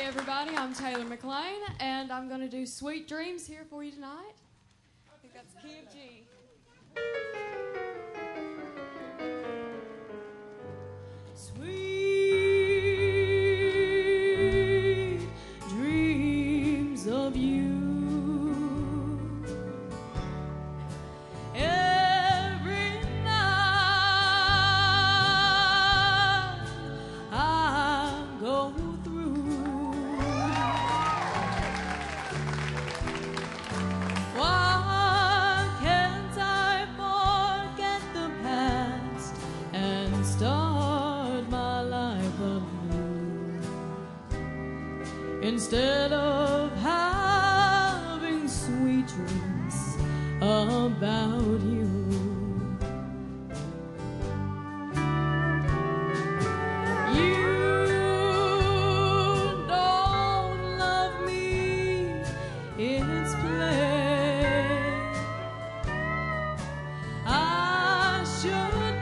everybody, I'm Taylor McLain, and I'm going to do Sweet Dreams here for you tonight. I think that's key of G. Sweet dreams of you. Every night I go through. Why can't I forget the past and start my life anew? Instead of having sweet dreams about you. You don't love me, it's plain. I should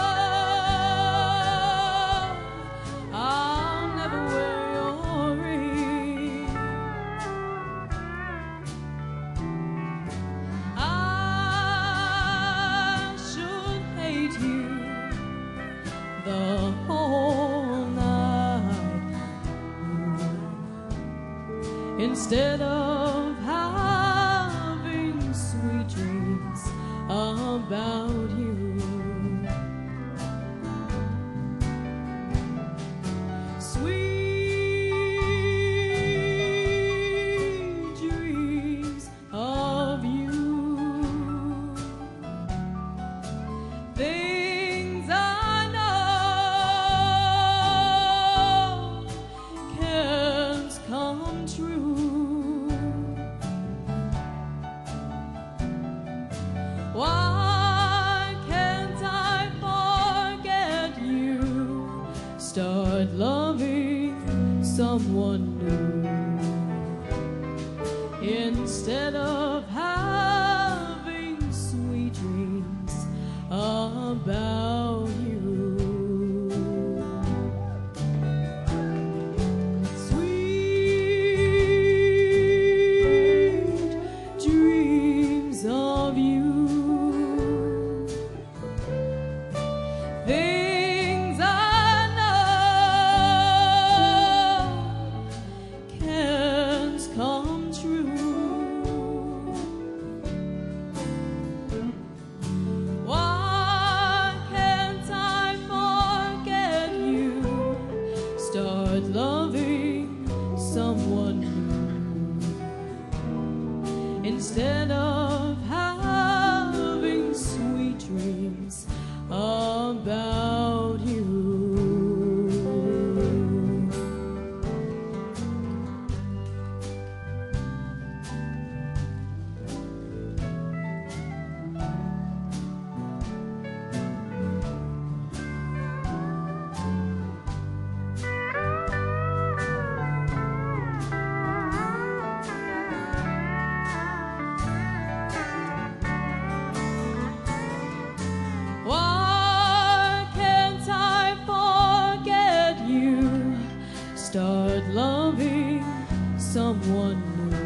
know I'll never wear your ring. I should hate you the whole night through. Instead of having sweet dreams about you. Sweet dreams of you. Things I know can't come true. Why can't I forget you? Start loving someone new. Instead of having sweet dreams about you. Sweet dreams of you. Things I know can't come true. Why can't I forget you? Start loving someone new. Instead of having sweet dreams about you. Why can't I forget you? Start loving someone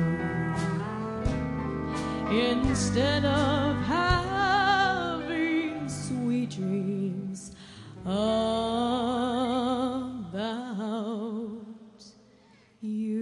new. Instead of having sweet dreams about you.